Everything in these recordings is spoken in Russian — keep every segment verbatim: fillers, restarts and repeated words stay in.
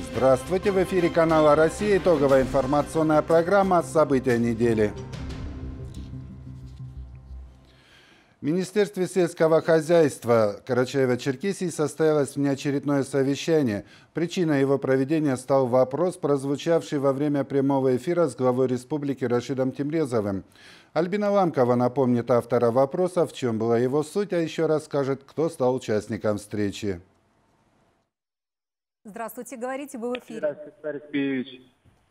Здравствуйте! В эфире канала «Россия». Итоговая информационная программа «События недели». В Министерстве сельского хозяйства Карачаево-Черкесии состоялось внеочередное совещание. Причиной его проведения стал вопрос, прозвучавший во время прямого эфира с главой республики Рашидом Темрезовым. Альбина Ламкова напомнит автора вопроса, в чем была его суть, а еще расскажет, кто стал участником встречи. Здравствуйте, говорите, вы в эфире. Здравствуйте, Борис Петрович.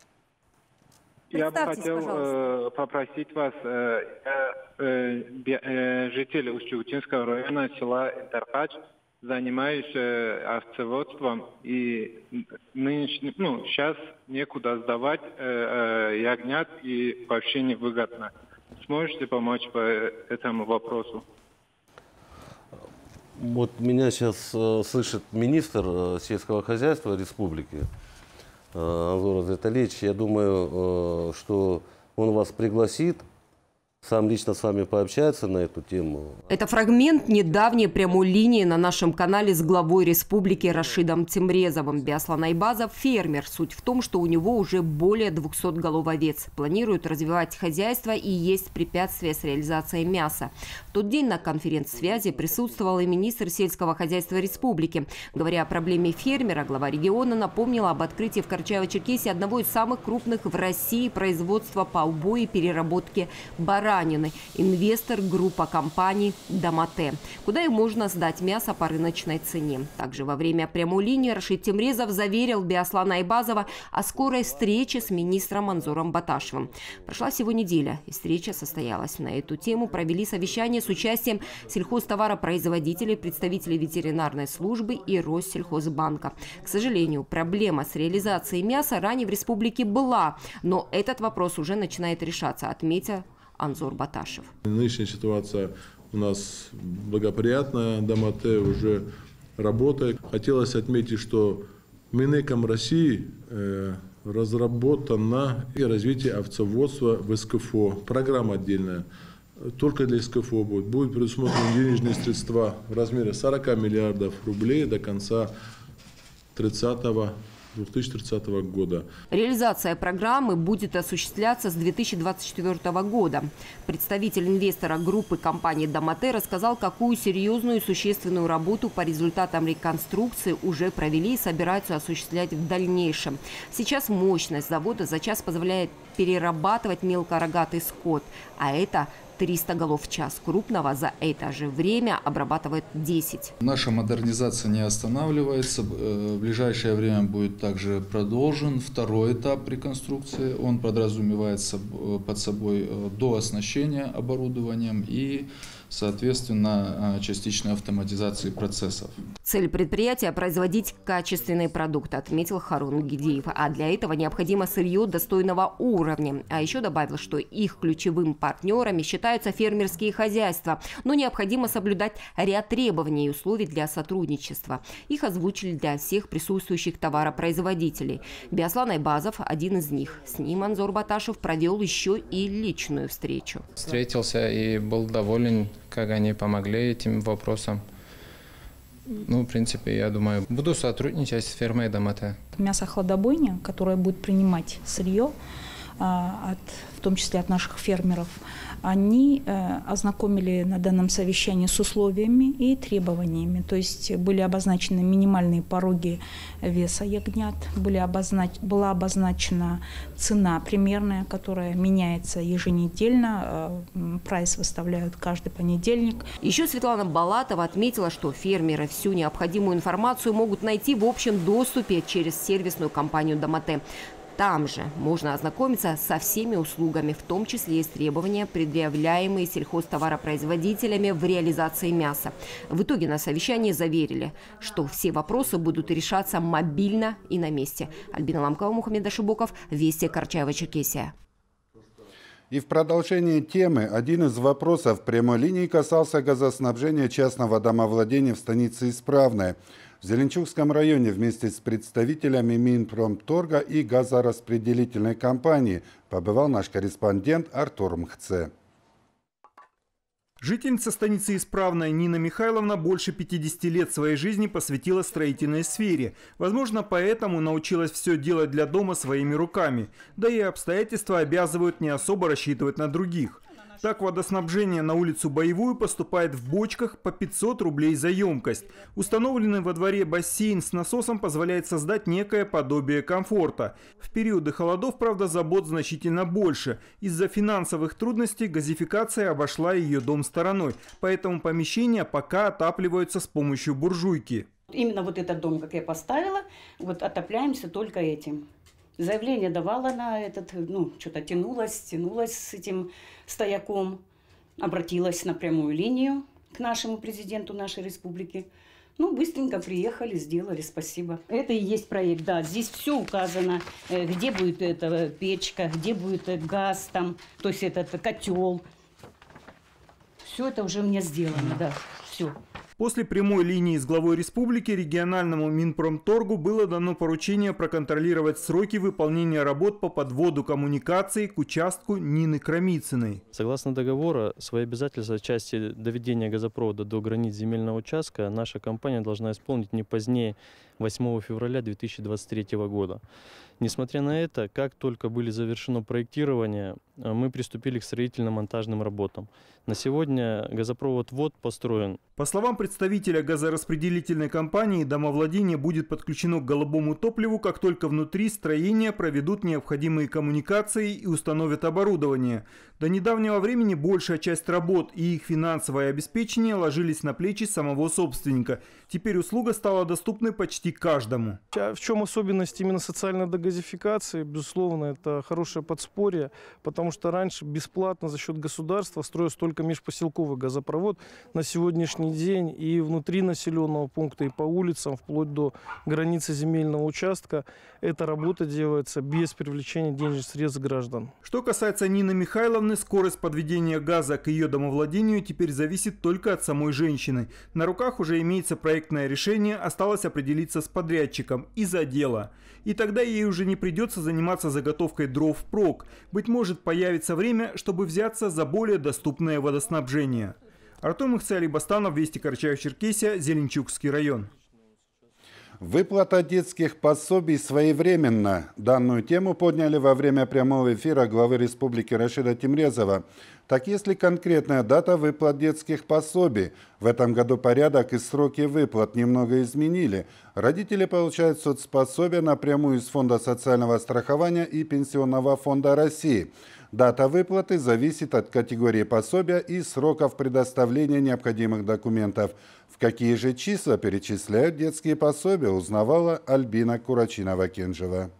Я бы хотел э, попросить вас, э, э, э, житель Усть-Чугутинского района села Интеркач, занимаюсь э, овцеводством, и нынешний, ну, сейчас некуда сдавать э, э, ягнят и вообще невыгодно. Сможете помочь по этому вопросу? Вот меня сейчас э, слышит министр э, сельского хозяйства республики э, Анзор Азаталиевич. Я думаю, э, что он вас пригласит, сам лично с вами пообщается на эту тему. Это фрагмент недавней прямой линии на нашем канале с главой республики Рашидом Темрезовым. Биаслан Айбазов – фермер. Суть в том, что у него уже более двухсот голов овец. Планирует развивать хозяйство, и есть препятствия с реализацией мяса. В тот день на конференц-связи присутствовал и министр сельского хозяйства республики. Говоря о проблеме фермера, глава региона напомнила об открытии в Карачаево-Черкесии одного из самых крупных в России производства по убою и переработке баранины. Инвестор группа компаний «Домате», куда и можно сдать мясо по рыночной цене. Также во время прямой линии Рашид Темрезов заверил Биаслана Айбазова о скорой встрече с министром Анзором Баташевым. Прошла всего неделя, и встреча состоялась. На эту тему провели совещание с участием сельхозтоваропроизводителей, представителей ветеринарной службы и Россельхозбанка. К сожалению, проблема с реализацией мяса ранее в республике была, но этот вопрос уже начинает решаться, отметил Анзор Баташев. Нынешняя ситуация у нас благоприятная, Домате уже работает. Хотелось отметить, что Минэком России э, разработано и развитие овцеводства в СКФО. Программа отдельная. Только для СКФО будет. Будут предусмотрены денежные средства в размере сорока миллиардов рублей до конца две тысячи тридцатого года. Реализация программы будет осуществляться с две тысячи двадцать четвёртого года. Представитель инвестора группы компании «Домате» рассказал, какую серьезную и существенную работу по результатам реконструкции уже провели и собираются осуществлять в дальнейшем. Сейчас мощность завода за час позволяет перерабатывать мелкорогатый скот, а это триста голов в час. Крупного за это же время обрабатывает десять. Наша модернизация не останавливается. В ближайшее время будет также продолжен второй этап реконструкции. Он подразумевает под собой дооснащение оборудованием и, соответственно, частичной автоматизации процессов. Цель предприятия – производить качественные продукты, отметил Харун Гидеев. А для этого необходимо сырье достойного уровня. А еще добавил, что их ключевым партнерами считаются фермерские хозяйства. Но необходимо соблюдать ряд требований и условий для сотрудничества. Их озвучили для всех присутствующих товаропроизводителей. Биаслан Айбазов – один из них. С ним Анзор Баташев провел еще и личную встречу. Встретился и был доволен, как они помогли этим вопросам. Ну, в принципе, я думаю, буду сотрудничать с фермой Домате. Мясохладобойня, которая будет принимать сырье, от, в том числе от наших фермеров, они э, ознакомили на данном совещании с условиями и требованиями. То есть были обозначены минимальные пороги веса ягнят, были обознач... была обозначена цена примерная, которая меняется еженедельно. Э, прайс выставляют каждый понедельник. Еще Светлана Балатова отметила, что фермеры всю необходимую информацию могут найти в общем доступе через сервисную компанию «Домате». Там же можно ознакомиться со всеми услугами, в том числе и с требования, предъявляемые сельхозтоваропроизводителями в реализации мяса. В итоге на совещании заверили, что все вопросы будут решаться мобильно и на месте. Альбина Ламкова, Мухаммед Ашибоков, Вести, Карачаево-Черкесия. И в продолжении темы один из вопросов прямой линии касался газоснабжения частного домовладения в станице Исправная. В Зеленчукском районе вместе с представителями Минпромторга и газораспределительной компании побывал наш корреспондент Артур Мхце. Жительница станицы Исправная Нина Михайловна больше пятидесяти лет своей жизни посвятила строительной сфере. Возможно, поэтому научилась все делать для дома своими руками. Да и обстоятельства обязывают не особо рассчитывать на других. Так, водоснабжение на улицу Боевую поступает в бочках по пятьсот рублей за емкость. Установленный во дворе бассейн с насосом позволяет создать некое подобие комфорта. В периоды холодов, правда, забот значительно больше. Из-за финансовых трудностей газификация обошла ее дом стороной. Поэтому помещения пока отапливаются с помощью буржуйки. Именно вот этот дом, как я поставила, вот отопляемся только этим. Заявление давала на этот, ну, что-то тянулась, тянулась с этим стояком. Обратилась на прямую линию к нашему президенту нашей республики. Ну, быстренько приехали, сделали, спасибо. Это и есть проект, да. Здесь все указано, где будет эта печка, где будет газ там, то есть этот котел. Все это уже у меня сделано, да, все. После прямой линии с главой республики региональному Минпромторгу было дано поручение проконтролировать сроки выполнения работ по подводу коммуникаций к участку Нины Крамицыной. Согласно договора, свои обязательства в части доведения газопровода до границ земельного участка наша компания должна исполнить не позднее восьмого февраля две тысячи двадцать третьего года. Несмотря на это, как только были завершено проектирование, мы приступили к строительно-монтажным работам. На сегодня газопровод ВОД построен. По словам представителя газораспределительной компании, домовладение будет подключено к голубому топливу, как только внутри строения проведут необходимые коммуникации и установят оборудование. До недавнего времени большая часть работ и их финансовое обеспечение ложились на плечи самого собственника. Теперь услуга стала доступной почти каждому. В чем особенность именно социальной дегазификации? Безусловно, это хорошее подспорье, потому что раньше бесплатно за счет государства строился только межпоселковый газопровод. На сегодняшний день и внутри населенного пункта, и по улицам, вплоть до границы земельного участка, эта работа делается без привлечения денежных средств граждан. Что касается Нины Михайловны, скорость подведения газа к ее домовладению теперь зависит только от самой женщины. На руках уже имеется проектное решение, осталось определиться с подрядчиком и за дело. И тогда ей уже не придется заниматься заготовкой дров впрок. Быть может, появится время, чтобы взяться за более доступное водоснабжение. Артем Ихцали-Бастанов, Вести, Карачаево-Черкесия, Зеленчукский район. Выплата детских пособий своевременно. Данную тему подняли во время прямого эфира главы республики Рашида Тимрезова. Так, если конкретная дата выплат детских пособий, в этом году порядок и сроки выплат немного изменили. Родители получают соцпособия напрямую из Фонда социального страхования и Пенсионного фонда России. Дата выплаты зависит от категории пособия и сроков предоставления необходимых документов. В какие же числа перечисляют детские пособия, узнавала Альбина Курачинова-Кенжева.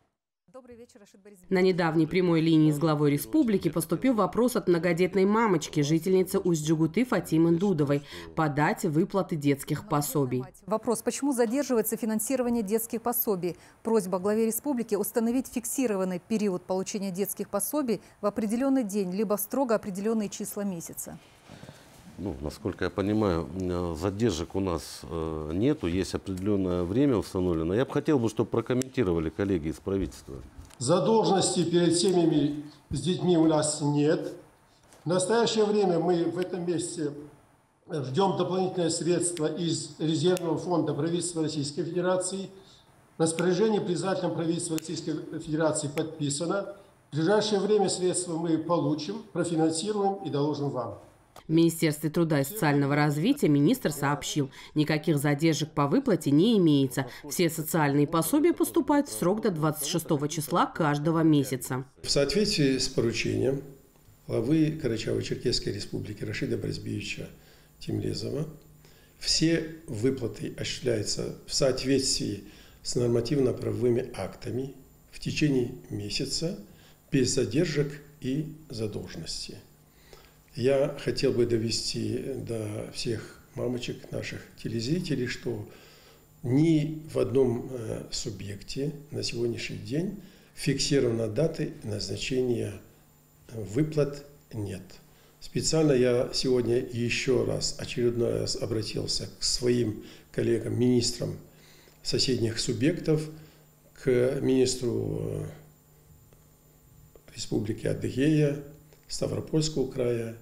На недавней прямой линии с главой республики поступил вопрос от многодетной мамочки, жительницы Усть-Джугуты Фатимы Дудовой, по дате выплаты детских пособий. Вопрос: почему задерживается финансирование детских пособий? Просьба главе республики установить фиксированный период получения детских пособий в определенный день, либо в строго определенные числа месяца. Ну, насколько я понимаю, задержек у нас э, нету, есть определенное время установлено. Я бы хотел, бы, чтобы прокомментировали коллеги из правительства. Задолженности перед семьями с детьми у нас нет. В настоящее время мы в этом месяце ждем дополнительные средства из резервного фонда правительства Российской Федерации. Распоряжение председателем правительства Российской Федерации подписано. В ближайшее время средства мы получим, профинансируем и доложим вам. В Министерстве труда и социального развития министр сообщил, никаких задержек по выплате не имеется. Все социальные пособия поступают в срок до двадцать шестого числа каждого месяца. В соответствии с поручением главы Карачаево-Черкесской республики Рашида Борисовича Тимрезова, все выплаты осуществляются в соответствии с нормативно-правовыми актами в течение месяца без задержек и задолженности. Я хотел бы довести до всех мамочек, наших телезрителей, что ни в одном субъекте на сегодняшний день фиксирована даты назначения выплат нет. Специально я сегодня еще раз, очередной раз обратился к своим коллегам, министрам соседних субъектов, к министру Республики Адыгея, Ставропольского края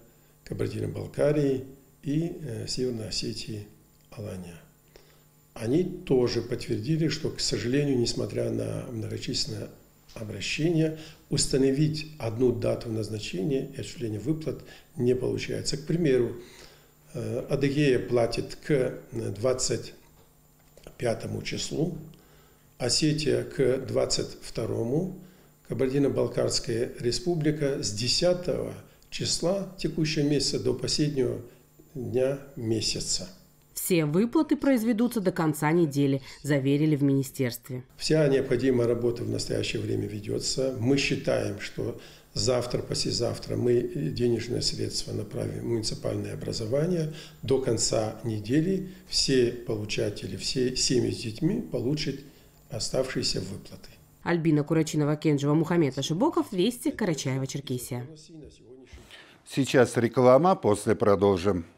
Кабардино-Балкарии и Северной Осетии, Алания. Они тоже подтвердили, что, к сожалению, несмотря на многочисленные обращения, установить одну дату назначения и осуществления выплат не получается. К примеру, Адыгея платит к двадцать пятому числу, Осетия к двадцать второму, Кабардино-Балкарская республика с десятого числа текущего месяца до последнего дня месяца. Все выплаты произведутся до конца недели, заверили в министерстве. Вся необходимая работа в настоящее время ведется. Мы считаем, что завтра, послезавтра мы денежные средства направим в муниципальное образование. До конца недели все получатели, все семьи с детьми получат оставшиеся выплаты. Альбина Курачинова-Кенджева, Мухаммед Ашибоков, Вести, Карачаево-Черкесия. Сейчас реклама, после продолжим.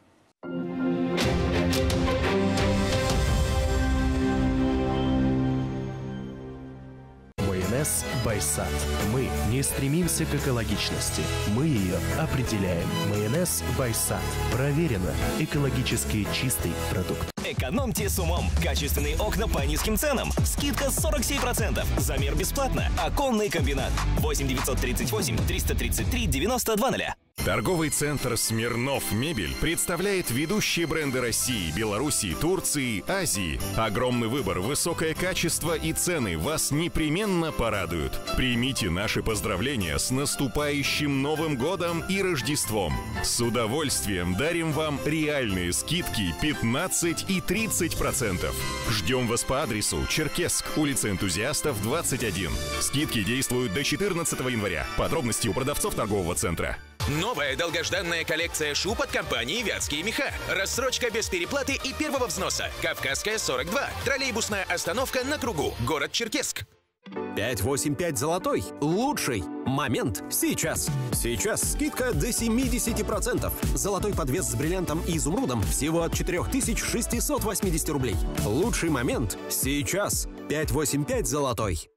Майонез Байсад. Мы не стремимся к экологичности. Мы ее определяем. Майонез Байсад. Проверено. Экологически чистый продукт. Экономьте с умом. Качественные окна по низким ценам. Скидка сорок семь процентов. Замер бесплатно. Оконный комбинат. восемь девятьсот тридцать восемь триста тридцать три девяносто два нуля. Торговый центр «Смирнов Мебель» представляет ведущие бренды России, Белоруссии, Турции, Азии. Огромный выбор, высокое качество и цены вас непременно порадуют. Примите наши поздравления с наступающим Новым годом и Рождеством. С удовольствием дарим вам реальные скидки пятнадцать и тридцать процентов. Ждем вас по адресу Черкесск, улица Энтузиастов, двадцать один. Скидки действуют до четырнадцатого января. Подробности у продавцов торгового центра. Новая долгожданная коллекция шуб от компании «Вятские меха». Рассрочка без переплаты и первого взноса. Кавказская, сорок два. Троллейбусная остановка на кругу. Город Черкесск. пять восемь пять золотой. Лучший момент сейчас. Сейчас скидка до семидесяти процентов. Золотой подвес с бриллиантом и изумрудом всего от четырёх тысяч шестисот восьмидесяти рублей. Лучший момент сейчас. пять восемь пять золотой.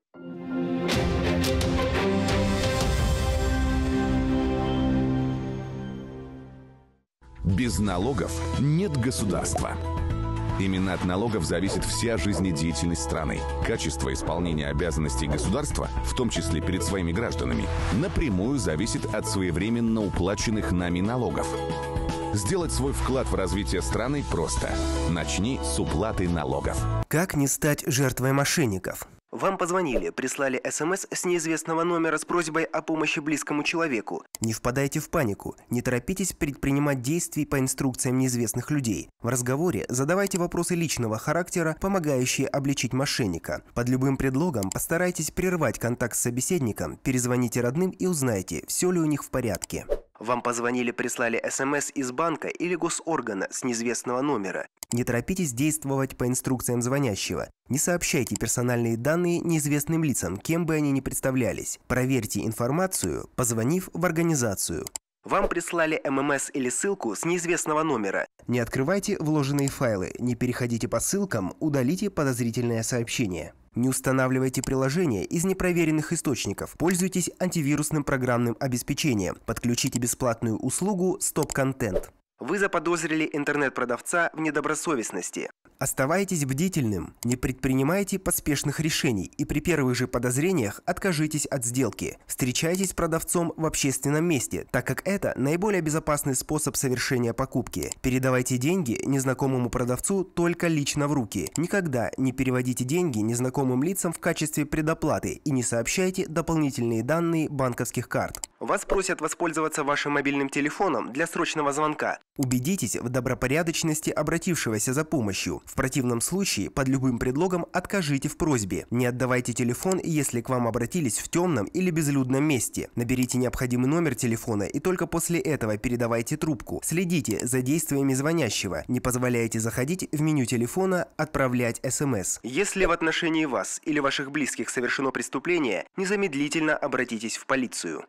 Без налогов нет государства. Именно от налогов зависит вся жизнедеятельность страны. Качество исполнения обязанностей государства, в том числе перед своими гражданами, напрямую зависит от своевременно уплаченных нами налогов. Сделать свой вклад в развитие страны просто. Начни с уплаты налогов. Как не стать жертвой мошенников? Вам позвонили, прислали СМС с неизвестного номера с просьбой о помощи близкому человеку. Не впадайте в панику, не торопитесь предпринимать действий по инструкциям неизвестных людей. В разговоре задавайте вопросы личного характера, помогающие обличить мошенника. Под любым предлогом постарайтесь прервать контакт с собеседником, перезвоните родным и узнайте, все ли у них в порядке. Вам позвонили, прислали СМС из банка или госоргана с неизвестного номера. Не торопитесь действовать по инструкциям звонящего. Не сообщайте персональные данные неизвестным лицам, кем бы они ни представлялись. Проверьте информацию, позвонив в организацию. Вам прислали ММС или ссылку с неизвестного номера. Не открывайте вложенные файлы, не переходите по ссылкам, удалите подозрительное сообщение. Не устанавливайте приложения из непроверенных источников. Пользуйтесь антивирусным программным обеспечением. Подключите бесплатную услугу «Стоп-контент». Вы заподозрили интернет-продавца в недобросовестности. Оставайтесь бдительным, не предпринимайте поспешных решений и при первых же подозрениях откажитесь от сделки. Встречайтесь с продавцом в общественном месте, так как это наиболее безопасный способ совершения покупки. Передавайте деньги незнакомому продавцу только лично в руки. Никогда не переводите деньги незнакомым лицам в качестве предоплаты и не сообщайте дополнительные данные банковских карт. Вас просят воспользоваться вашим мобильным телефоном для срочного звонка. Убедитесь в добропорядочности обратившегося за помощью. В противном случае, под любым предлогом откажите в просьбе. Не отдавайте телефон, если к вам обратились в темном или безлюдном месте. Наберите необходимый номер телефона и только после этого передавайте трубку. Следите за действиями звонящего. Не позволяйте заходить в меню телефона, отправлять СМС. Если в отношении вас или ваших близких совершено преступление, незамедлительно обратитесь в полицию.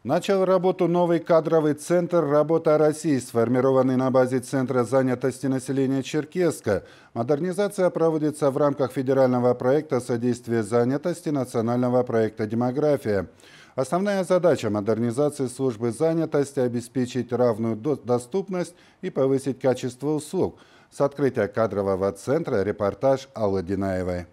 Начал работу новый кадровый центр «Работа России», сформированный на базе Центра занятости населения Черкесска. Модернизация проводится в рамках федерального проекта содействия занятости национального проекта «Демография». Основная задача модернизации службы занятости – обеспечить равную доступность и повысить качество услуг. С открытия кадрового центра репортаж Аллы Динаевой.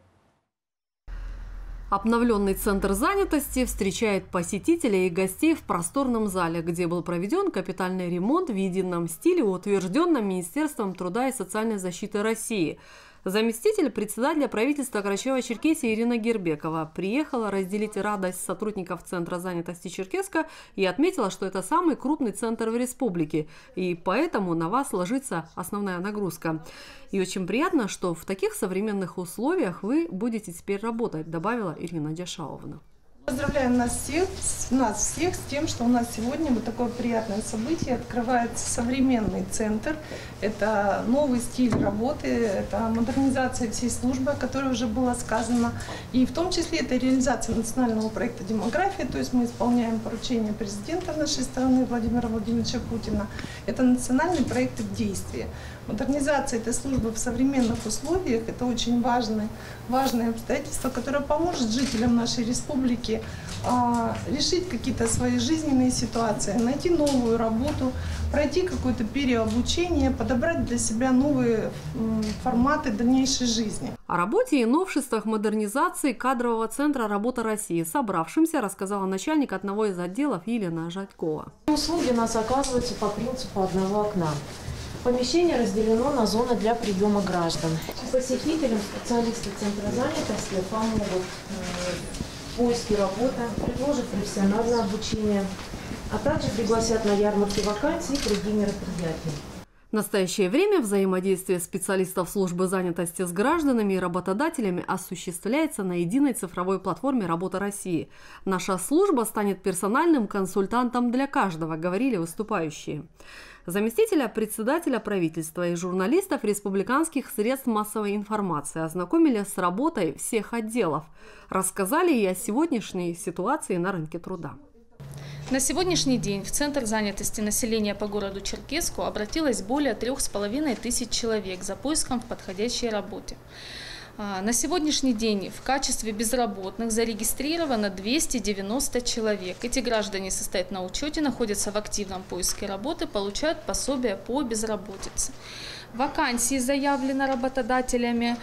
Обновленный центр занятости встречает посетителей и гостей в просторном зале, где был проведен капитальный ремонт в едином стиле, утвержденном Министерством труда и социальной защиты России. Заместитель председателя правительства Карачаево-Черкесии Ирина Гербекова приехала разделить радость сотрудников Центра занятости Черкесска и отметила, что это самый крупный центр в республике, и поэтому на вас ложится основная нагрузка. И очень приятно, что в таких современных условиях вы будете теперь работать, добавила Ирина Дяшауовна. Поздравляем нас всех, нас всех с тем, что у нас сегодня вот такое приятное событие. Открывается современный центр. Это новый стиль работы, это модернизация всей службы, о которой уже было сказано. И в том числе это реализация национального проекта «Демография», то есть мы исполняем поручение президента нашей страны Владимира Владимировича Путина. Это национальный проект в действии. Модернизация этой службы в современных условиях – это очень важное, важное обстоятельство, которое поможет жителям нашей республики а, решить какие-то свои жизненные ситуации, найти новую работу, пройти какое-то переобучение, подобрать для себя новые м, форматы дальнейшей жизни. О работе и новшествах модернизации кадрового центра «Работа России» собравшимся рассказала начальник одного из отделов Елена Жадькова. Услуги у нас оказываются по принципу одного окна. Помещение разделено на зоны для приема граждан. Посетителям специалисты Центра занятости помогут в поиске работы, предложат профессиональное обучение, а также пригласят на ярмарки вакансий и другие мероприятия. В настоящее время взаимодействие специалистов службы занятости с гражданами и работодателями осуществляется на единой цифровой платформе «Работа России». Наша служба станет персональным консультантом для каждого, говорили выступающие. Заместителя председателя правительства и журналистов республиканских средств массовой информации ознакомили с работой всех отделов, рассказали и о сегодняшней ситуации на рынке труда. На сегодняшний день в Центр занятости населения по городу Черкесску обратилось более трех с половиной тысяч человек за поиском в подходящей работе. На сегодняшний день в качестве безработных зарегистрировано двести девяносто человек. Эти граждане состоят на учете, находятся в активном поиске работы, получают пособие по безработице. Вакансий заявлено работодателями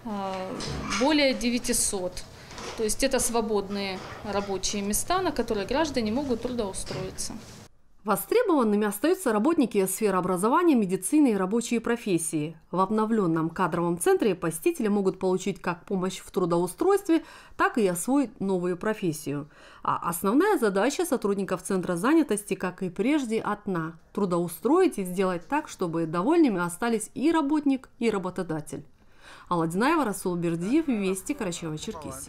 более девятисот. То есть это свободные рабочие места, на которые граждане могут трудоустроиться. Востребованными остаются работники сферы образования, медицины и рабочие профессии. В обновленном кадровом центре посетители могут получить как помощь в трудоустройстве, так и освоить новую профессию. А основная задача сотрудников Центра занятости, как и прежде, одна – трудоустроить и сделать так, чтобы довольными остались и работник, и работодатель. Алла Динаева, Расул Бердиев, Вести, Карачаево-Черкесия.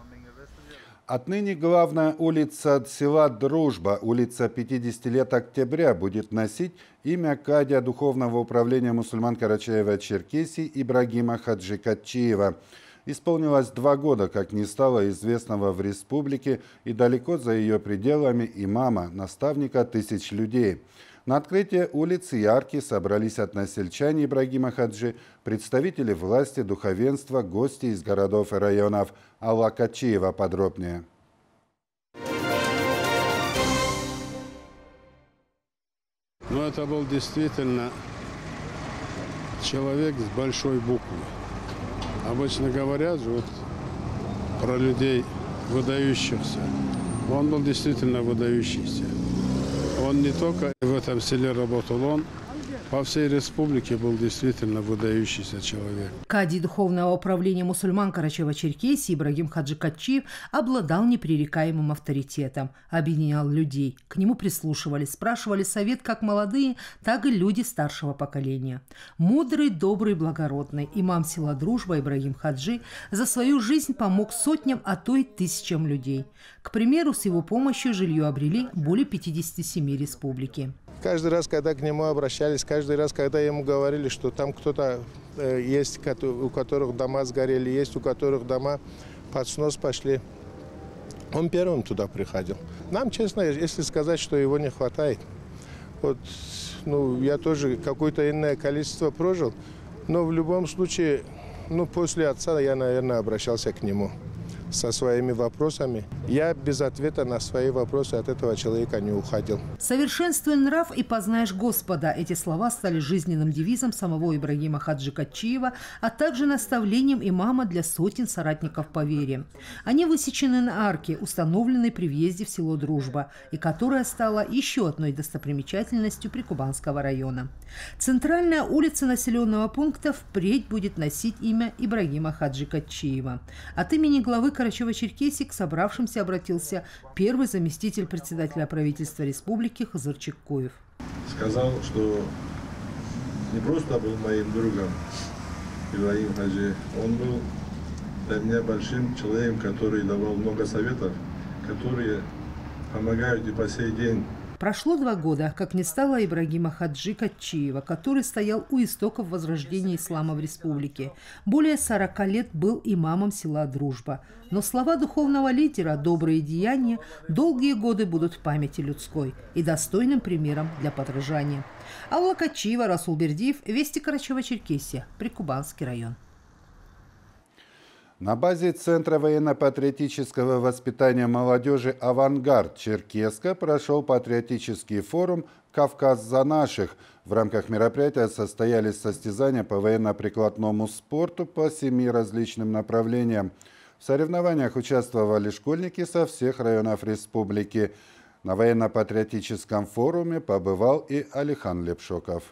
Отныне главная улица села Дружба, улица пятидесяти лет октября, будет носить имя кадия Духовного управления мусульман Карачаева-Черкесии Ибрагима Хаджи Катчиева. Исполнилось два года, как не стало известного в республике и далеко за ее пределами имама, наставника тысяч людей. На открытие улицы и арки собрались односельчане Ибрагима Хаджи, представители власти, духовенства, гости из городов и районов. Алла Катчиева подробнее. Ну, это был действительно человек с большой буквы. Обычно говорят же вот про людей выдающихся. Он был действительно выдающийся. Он не только в этом селе работал, он по всей республике был действительно выдающийся человек. Кадий Духовного управления мусульман Карачаева-Черкесии Ибрагим Хаджи Катчиев обладал непререкаемым авторитетом, объединял людей. К нему прислушивались, спрашивали совет как молодые, так и люди старшего поколения. Мудрый, добрый, благородный имам села Дружба Ибрагим Хаджи за свою жизнь помог сотням, а то и тысячам людей. К примеру, с его помощью жилье обрели более пятидесяти семи республики. Каждый раз, когда к нему обращались, каждый раз, когда ему говорили, что там кто-то э, есть, у которых дома сгорели, есть у которых дома под снос пошли, Он первым туда приходил. Нам, честно, если сказать, что его не хватает, вот, ну, я тоже какое-то иное количество прожил, но в любом случае, ну, после отца я, наверное, обращался к нему со своими вопросами. Я без ответа на свои вопросы от этого человека не уходил. «Совершенствуй нрав и познаешь Господа». Эти слова стали жизненным девизом самого Ибрагима Хаджи Катчиева, а также наставлением имама для сотен соратников по вере. Они высечены на арке, установленной при въезде в село Дружба, и которая стала еще одной достопримечательностью Прикубанского района. Центральная улица населенного пункта впредь будет носить имя Ибрагима Хаджи Катчиева. От имени главы Карачаево-Черкесии к собравшимся обратился первый заместитель председателя правительства республики Хызыр Чеккоев. Сказал, что не просто был моим другом Ибрагим Хаджи, он был для меня большим человеком, который давал много советов, которые помогают и по сей день. Прошло два года, как не стало Ибрагима Хаджи Катчиева, который стоял у истоков возрождения ислама в республике. Более сорока лет был имамом села Дружба. Но слова духовного лидера, добрые деяния, долгие годы будут в памяти людской и достойным примером для подражания. Алла Катчиева, Расул Бердиев, Вести Карачаево-Черкесия, Прикубанский район. На базе Центра военно-патриотического воспитания молодежи «Авангард» Черкесска прошел патриотический форум «Кавказ за наших». В рамках мероприятия состоялись состязания по военно-прикладному спорту по семи различным направлениям. В соревнованиях участвовали школьники со всех районов республики. На военно-патриотическом форуме побывал и Алихан Лепшоков.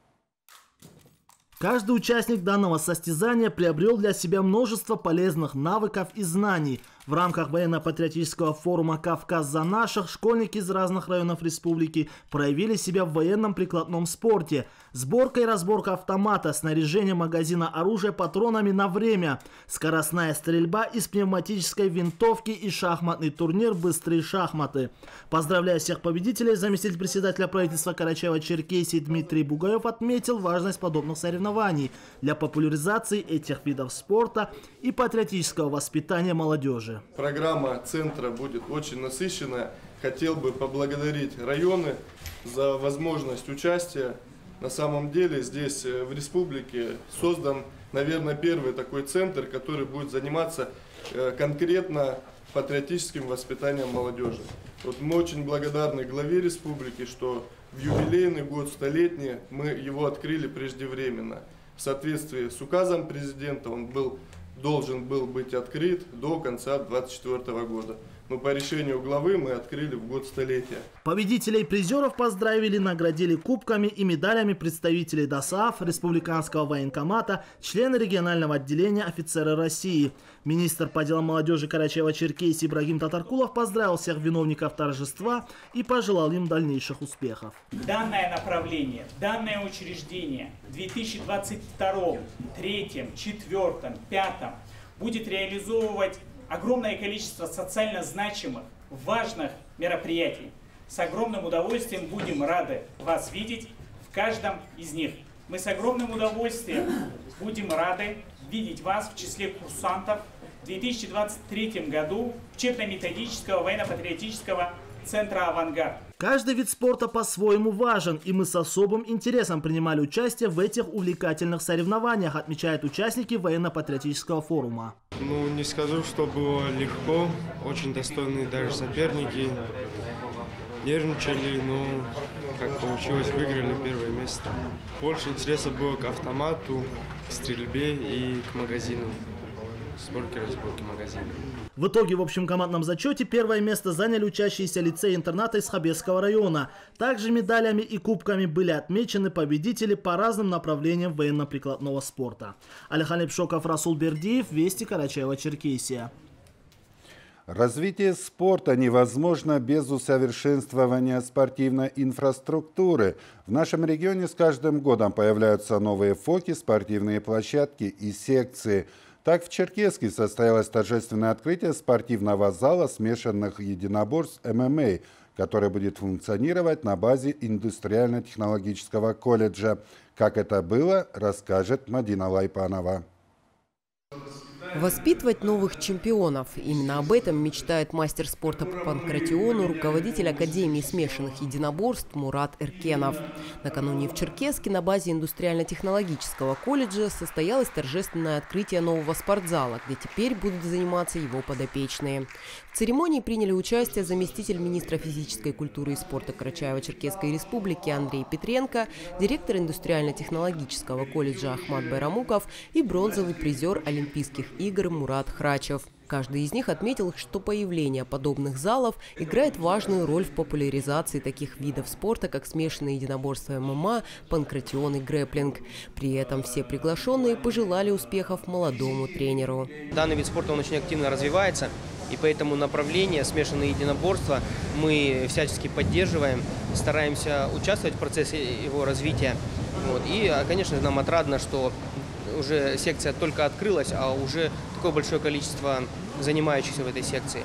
Каждый участник данного состязания приобрел для себя множество полезных навыков и знаний. В рамках военно-патриотического форума «Кавказ за наших» школьники из разных районов республики проявили себя в военном прикладном спорте. Сборка и разборка автомата, снаряжение магазина оружия патронами на время, скоростная стрельба из пневматической винтовки и шахматный турнир «Быстрые шахматы». Поздравляя всех победителей, заместитель председателя правительства Карачаево-Черкесии Дмитрий Бугаев отметил важность подобных соревнований для популяризации этих видов спорта и патриотического воспитания молодежи. Программа центра будет очень насыщенная. Хотел бы поблагодарить районы за возможность участия. На самом деле здесь в республике создан, наверное, первый такой центр, который будет заниматься конкретно патриотическим воспитанием молодежи. Вот мы очень благодарны главе республики, что в юбилейный год, столетний, мы его открыли преждевременно. В соответствии с указом президента он был должен был быть открыт до конца две тысячи двадцать четвёртого года. Но по решению главы мы открыли в год столетия. Победителей и призеров поздравили, наградили кубками и медалями представителей ДОСААФ, Республиканского военкомата, члены регионального отделения офицеры России. Министр по делам молодежи Карачаево-Черкесии Ибрагим Татаркулов поздравил всех виновников торжества и пожелал им дальнейших успехов. Данное направление, данное учреждение в две тысячи двадцать втором, третьем, четвёртом, пятом будет реализовывать огромное количество социально значимых, важных мероприятий. С огромным удовольствием будем рады вас видеть в каждом из них. Мы с огромным удовольствием будем рады видеть вас в числе курсантов в две тысячи двадцать третьем году учебно-методического военно-патриотического центра «Авангард». Каждый вид спорта по-своему важен, и мы с особым интересом принимали участие в этих увлекательных соревнованиях, отмечают участники военно-патриотического форума. Ну, не скажу, что было легко, очень достойные даже соперники, нервничали, но как получилось, выиграли первое место. Больше интереса было к автомату, к стрельбе и к магазину. Сборки, разборки магазина. В итоге в общем командном зачете первое место заняли учащиеся лицея-интерната из Хабесского района. Также медалями и кубками были отмечены победители по разным направлениям военно-прикладного спорта. Алихан Лепшоков, Расул Бердиев, Вести Карачаево-Черкесия. Развитие спорта невозможно без усовершенствования спортивной инфраструктуры. В нашем регионе с каждым годом появляются новые ФОКи, спортивные площадки и секции. Так в Черкесске состоялось торжественное открытие спортивного зала смешанных единоборств эм эм а, который будет функционировать на базе индустриально-технологического колледжа. Как это было, расскажет Мадина Лайпанова. Воспитывать новых чемпионов. Именно об этом мечтает мастер спорта по панкратиону, руководитель Академии смешанных единоборств Мурат Эркенов. Накануне в Черкесске на базе индустриально-технологического колледжа состоялось торжественное открытие нового спортзала, где теперь будут заниматься его подопечные. В церемонии приняли участие заместитель министра физической культуры и спорта Карачаево-Черкесской республики Андрей Петренко, директор индустриально-технологического колледжа Ахмат Байрамуков и бронзовый призер Олимпийских игр Мурат Храчев. Каждый из них отметил, что появление подобных залов играет важную роль в популяризации таких видов спорта, как смешанные единоборства ММА, панкратион и грэпплинг. При этом все приглашенные пожелали успехов молодому тренеру. Данный вид спорта он очень активно развивается, и поэтому направление смешанные единоборства мы всячески поддерживаем, стараемся участвовать в процессе его развития. Вот. И, конечно, нам отрадно, что уже секция только открылась, а уже такое большое количество занимающихся в этой секции.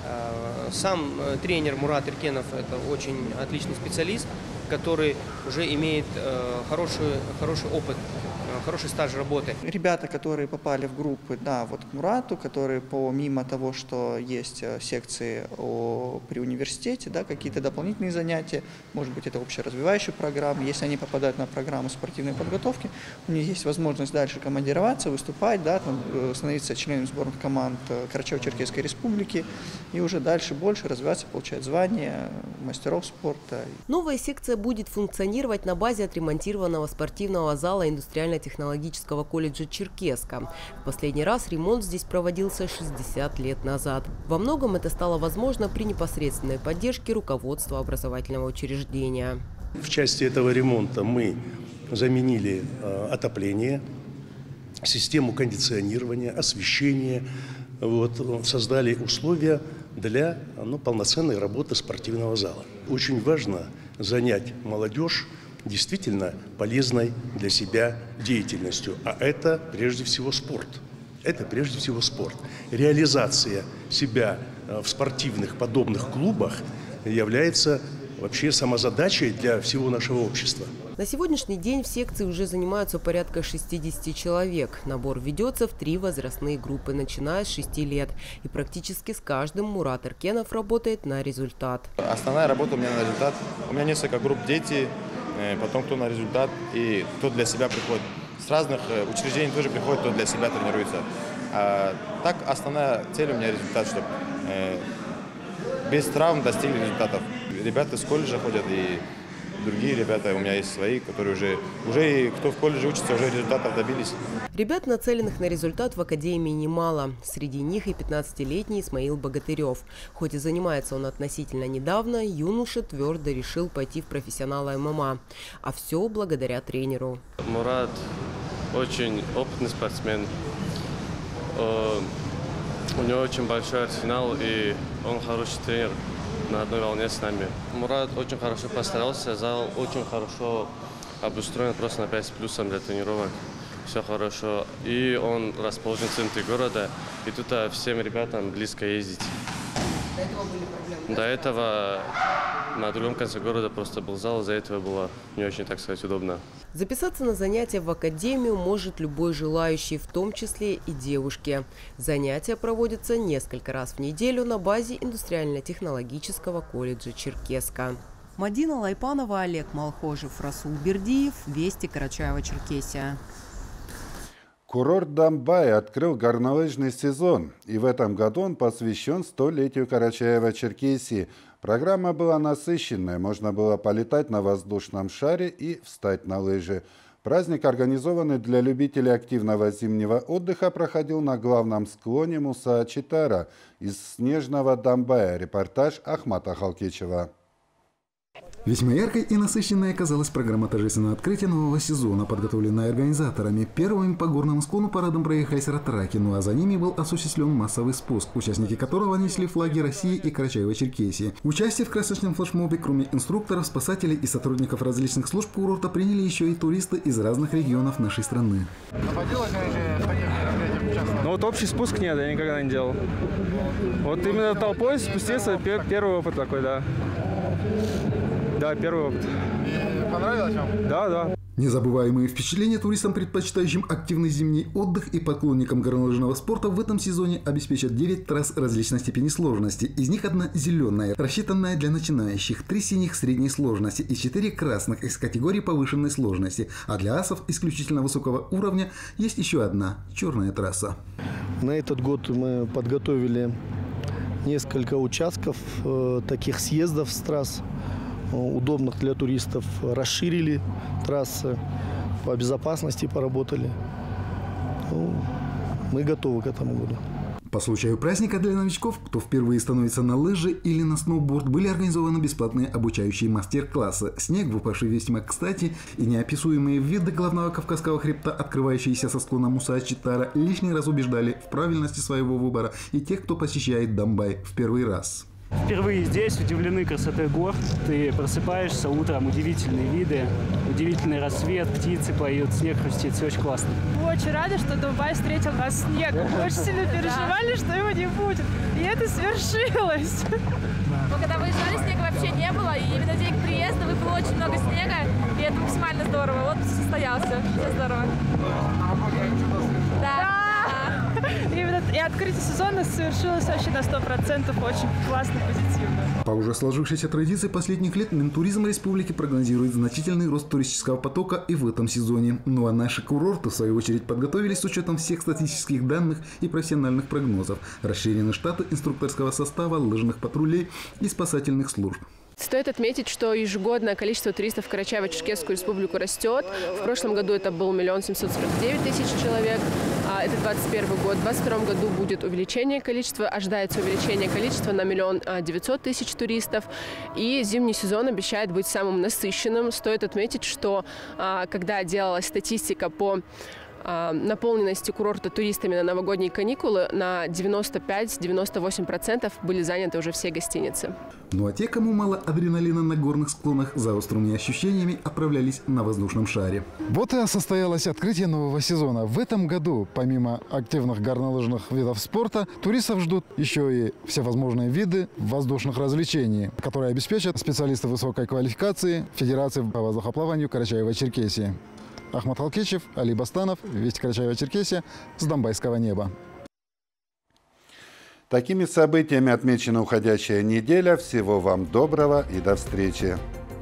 Сам тренер Мурат Эркенов – это очень отличный специалист, который уже имеет хороший, хороший опыт, хороший стаж работы. Ребята, которые попали в группы, да, вот к Мурату, которые помимо того, что есть секции о, при университете, да, какие-то дополнительные занятия, может быть, это общеразвивающая программа, если они попадают на программу спортивной подготовки, у них есть возможность дальше командироваться, выступать, да, там, становиться членом сборных команд Карачаево-Черкесской республики и уже дальше больше развиваться, получать звания мастеров спорта. Новая секция будет функционировать на базе отремонтированного спортивного зала индустриально-технологического колледжа Черкесска. В последний раз ремонт здесь проводился шестьдесят лет назад. Во многом это стало возможно при непосредственной поддержке руководства образовательного учреждения. В части этого ремонта мы заменили э, отопление, систему кондиционирования, освещения, вот, создали условия для ну, полноценной работы спортивного зала. Очень важно занять молодежь действительно полезной для себя деятельностью, а это прежде всего спорт. Это прежде всего спорт. Реализация себя в спортивных подобных клубах является вообще самозадачей для всего нашего общества. На сегодняшний день в секции уже занимаются порядка шестидесяти человек. Набор ведется в три возрастные группы, начиная с шести лет. И практически с каждым Мурат Эркенов работает на результат. Основная работа у меня на результат. У меня несколько групп дети, потом кто на результат и кто для себя приходит. С разных учреждений тоже приходит, кто для себя тренируется. А так основная цель у меня результат, чтобы без травм достигли результатов. Ребята с колледжа ходят, и другие ребята, у меня есть свои, которые уже, уже и кто в колледже учится, уже результатов добились. Ребят, нацеленных на результат, в академии немало. Среди них и пятнадцатилетний Исмаил Богатырев. Хоть и занимается он относительно недавно, юноша твердо решил пойти в профессионала ММА. А все благодаря тренеру. Мурат очень опытный спортсмен. У него очень большой арсенал, и он хороший тренер, на одной волне с нами. Мурат очень хорошо постарался, зал очень хорошо обустроен, просто на пять с плюсом для тренировок. Все хорошо. И он расположен в центре города, и тут всем ребятам близко ездить. До этого были проблемы? До этого на другом конце города просто был зал, из-за этого было не очень, так сказать, удобно. Записаться на занятия в академию может любой желающий, в том числе и девушки. Занятия проводятся несколько раз в неделю на базе индустриально-технологического колледжа Черкесска. Мадина Лайпанова, Олег Малхожев, Расул Бердиев. Вести, Карачаево-Черкесия. Курорт Дамбай открыл горнолыжный сезон, и в этом году он посвящен столетию Карачаево-Черкесии. Программа была насыщенная, можно было полетать на воздушном шаре и встать на лыжи. Праздник, организованный для любителей активного зимнего отдыха, проходил на главном склоне Муса-Читара из снежного Дамбая. Репортаж Ахмата Халкичева. Весьма яркой и насыщенной оказалась программа торжественного открытия нового сезона, подготовленная организаторами. Первыми по горному склону парадом проехались ратраки, ну а за ними был осуществлен массовый спуск, участники которого несли флаги России и Карачаево-Черкесии. Участие в красочном флешмобе, кроме инструкторов, спасателей и сотрудников различных служб курорта, приняли еще и туристы из разных регионов нашей страны. Ну вот общий спуск нет, я никогда не делал. Вот именно толпой спуститься, первый опыт такой, да. Да, первый опыт. И понравилось вам? Да, да. Незабываемые впечатления туристам, предпочитающим активный зимний отдых, и поклонникам горнолыжного спорта в этом сезоне обеспечат девять трасс различной степени сложности. Из них одна зеленая, рассчитанная для начинающих, три синих средней сложности и четыре красных из категории повышенной сложности. А для асов исключительно высокого уровня есть еще одна черная трасса. На этот год мы подготовили несколько участков э, таких съездов с трасс, удобных для туристов, расширили трассы, по безопасности поработали. Ну, мы готовы к этому году. По случаю праздника для новичков, кто впервые становится на лыжи или на сноуборд, были организованы бесплатные обучающие мастер-классы. Снег, выпавший весьма кстати, и неописуемые виды главного Кавказского хребта, открывающиеся со склона Муса-Читара, лишний раз убеждали в правильности своего выбора и тех, кто посещает Домбай в первый раз. Впервые здесь удивлены красотой гор. Ты просыпаешься утром, удивительные виды, удивительный рассвет, птицы поют, снег хрустит, все очень классно. Мы очень рады, что Дубай встретил нас снегом. Мы очень сильно переживали, что его не будет. И это свершилось. Мы когда выезжали, снега вообще не было. И именно в день приезда выпало очень много снега. И это максимально здорово. Вот состоялся. Все здорово. Да. Именно и открытие сезона совершилось вообще на сто процентов очень классно, позитивно. По уже сложившейся традиции последних лет Минтуризм республики прогнозирует значительный рост туристического потока и в этом сезоне. Ну а наши курорты, в свою очередь, подготовились с учетом всех статистических данных и профессиональных прогнозов. Расширены штаты инструкторского состава, лыжных патрулей и спасательных служб. Стоит отметить, что ежегодно количество туристов в Карачаево-Черкесскую республику растет. В прошлом году это был миллион семьсот сорок девять тысяч человек. А это двадцать первый год. В двадцать втором году будет увеличение количества, ожидается увеличение количества на миллион девятьсот тысяч туристов. И зимний сезон обещает быть самым насыщенным. Стоит отметить, что когда делалась статистика по наполненности курорта туристами на новогодние каникулы, на девяносто пять — девяносто восемь процентов были заняты уже все гостиницы. Ну а те, кому мало адреналина на горных склонах, за острыми ощущениями отправлялись на воздушном шаре. Вот и состоялось открытие нового сезона. В этом году, помимо активных горнолыжных видов спорта, туристов ждут еще и всевозможные виды воздушных развлечений, которые обеспечат специалисты высокой квалификации Федерации по воздухоплаванию Карачаево-Черкесии. Ахмат Халкичев, Али Бастанов, Вести Карачаево-Черкесия, с Домбайского неба. Такими событиями отмечена уходящая неделя. Всего вам доброго и до встречи.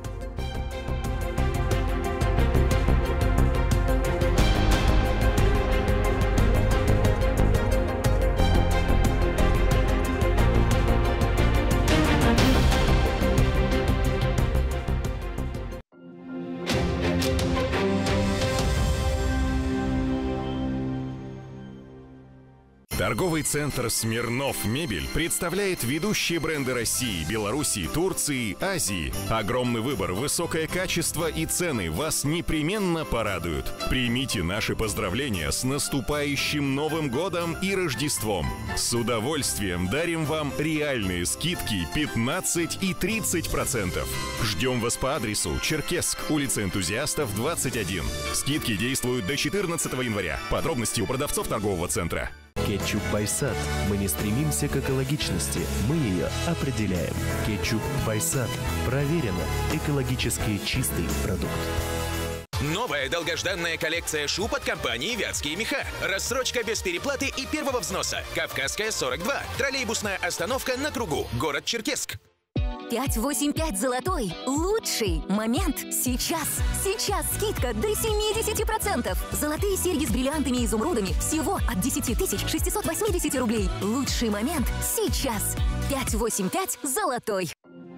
Торговый центр «Смирнов Мебель» представляет ведущие бренды России, Белоруссии, Турции, Азии. Огромный выбор, высокое качество и цены вас непременно порадуют. Примите наши поздравления с наступающим Новым годом и Рождеством. С удовольствием дарим вам реальные скидки пятнадцать и тридцать процентов. Ждем вас по адресу Черкесск, улица Энтузиастов, двадцать один. Скидки действуют до четырнадцатого января. Подробности у продавцов торгового центра. Кетчуп Байсад. Мы не стремимся к экологичности, мы ее определяем. Кетчуп Байсад. Проверено. Экологически чистый продукт. Новая долгожданная коллекция шуб от компании «Вятские меха». Рассрочка без переплаты и первого взноса. Кавказская, сорок два. Троллейбусная остановка на кругу. Город Черкесск. пять восемь пять золотой. Лучший момент сейчас. Сейчас скидка до семидесяти процентов. Золотые серьги с бриллиантами и изумрудами всего от десяти тысяч шестисот восьмидесяти рублей. Лучший момент сейчас. пять восемь пять золотой.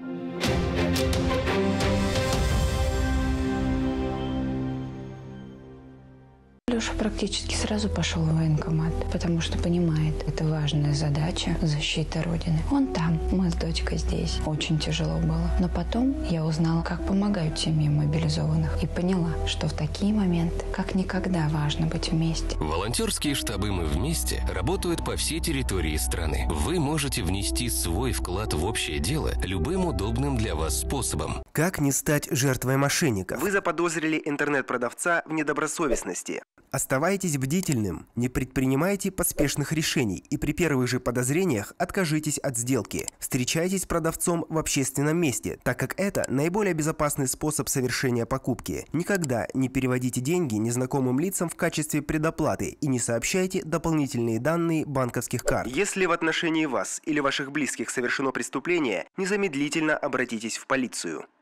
Леша практически сразу пошел в военкомат, потому что понимает, это важная задача – защита Родины. Он там, мы с дочкой здесь. Очень тяжело было. Но потом я узнала, как помогают семьям мобилизованных. И поняла, что в такие моменты как никогда важно быть вместе. Волонтерские штабы «Мы вместе» работают по всей территории страны. Вы можете внести свой вклад в общее дело любым удобным для вас способом. Как не стать жертвой мошенников? Вы заподозрили интернет-продавца в недобросовестности. Оставайтесь бдительным, не предпринимайте поспешных решений и при первых же подозрениях откажитесь от сделки. Встречайтесь с продавцом в общественном месте, так как это наиболее безопасный способ совершения покупки. Никогда не переводите деньги незнакомым лицам в качестве предоплаты и не сообщайте дополнительные данные банковских карт. Если в отношении вас или ваших близких совершено преступление, незамедлительно обратитесь в полицию.